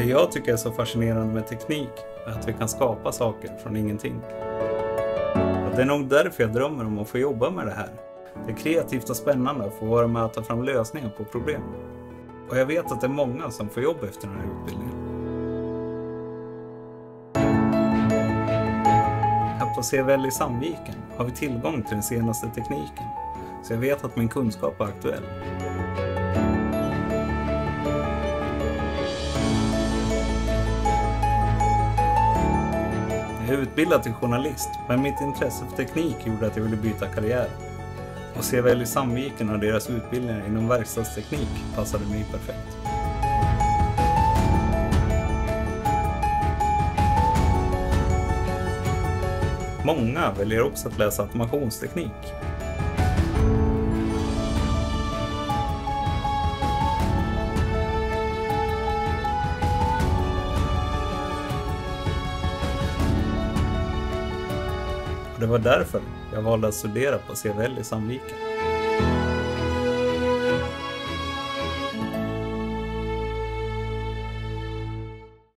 jag tycker är så fascinerande med teknik är att vi kan skapa saker från ingenting. Och det är nog därför jag drömmer om att få jobba med det här. Det är kreativt och spännande att få vara med och ta fram lösningar på problem. Och jag vet att det är många som får jobb efter den här utbildningen. Här på CVL i Sandviken har vi tillgång till den senaste tekniken. Så jag vet att min kunskap är aktuell. Jag är utbildad till journalist, men mitt intresse för teknik gjorde att jag ville byta karriär. Och CVL i Sandviken och deras utbildningar inom verkstadsteknik passade mig perfekt. Många väljer också att läsa automationsteknik. Och det var därför jag valde att studera på CVL i Sandviken.